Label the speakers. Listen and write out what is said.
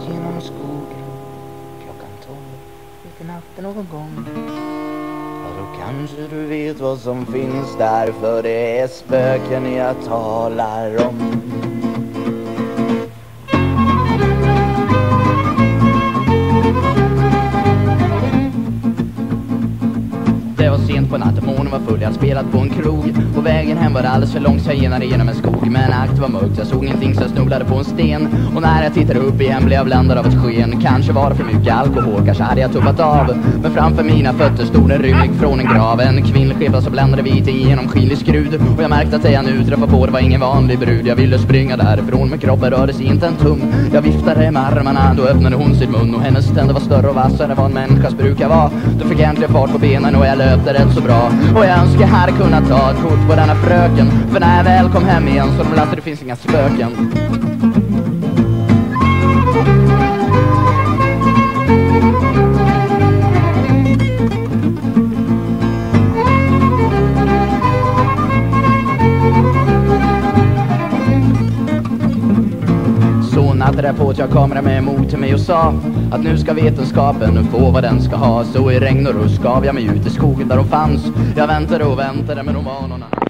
Speaker 1: genom skogen klockan 12 mitt i natten någon gång. Ja, då kanske du vet vad som finns där, för det är spöken jag talar om. Det var sent på natten, månen var full, jag hade spelat på en krog. På vägen hem var det alldeles för långt, så jag genade genom en skog. Men akt var mörkt, jag såg ingenting så jag snubblade på en sten. Och när jag tittade upp igen blev jag bländad av ett sken. Kanske var det för mycket alkohol, kanske hade jag tuppat av. Men framför mina fötter stod en rymlig från en grav. En kvinnlig skepnad så bländade vit i genomskinlig skrud. Och jag märkte att det jag nu träffade på, det var ingen vanlig brud. Jag ville springa därifrån, men kroppen rörde sig inte en tum. Jag viftade med armarna, då öppnade hon sin mun. Och hennes tänder var större och vassare än vad en människas brukar vara. Då fick jag äntligen fart på benen och jag löpte rätt så bra. Och jag önskar jag hade kunnat ta ett kort på denna fröken, för när jag väl kom hem igen så de att det finns inga spöken. Så natten därpå jag kameran med emot till mig och sa att nu ska vetenskapen få vad den ska ha. Så i regn och rusk gav jag mig ut i skogen där de fanns. Jag väntade och väntade, men de var någon annan.